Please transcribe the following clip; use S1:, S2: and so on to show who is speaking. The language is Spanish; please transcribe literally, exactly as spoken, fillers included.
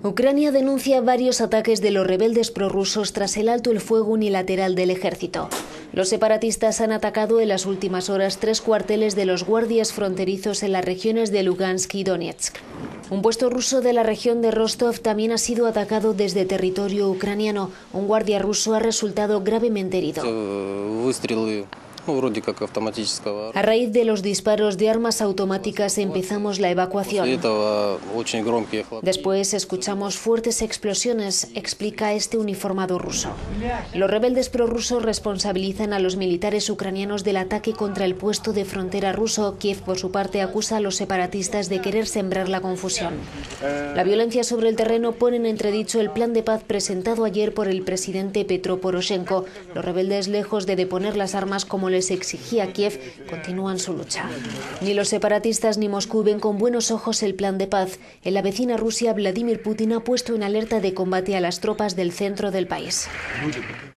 S1: Ucrania denuncia varios ataques de los rebeldes prorrusos tras el alto el fuego unilateral del ejército. Los separatistas han atacado en las últimas horas tres cuarteles de los guardias fronterizos en las regiones de Lugansk y Donetsk. Un puesto ruso de la región de Rostov también ha sido atacado desde territorio ucraniano. Un guardia ruso ha resultado gravemente herido. A raíz de los disparos de armas automáticas empezamos la evacuación. Después escuchamos fuertes explosiones, explica este uniformado ruso. Los rebeldes prorrusos responsabilizan a los militares ucranianos del ataque contra el puesto de frontera ruso. Kiev, por su parte, acusa a los separatistas de querer sembrar la confusión. La violencia sobre el terreno pone en entredicho el plan de paz presentado ayer por el presidente Petro Poroshenko. Los rebeldes, lejos de deponer las armas como les exigía Kiev, continúan su lucha. Ni los separatistas ni Moscú ven con buenos ojos el plan de paz. En la vecina Rusia, Vladimir Putin ha puesto en alerta de combate a las tropas del centro del país.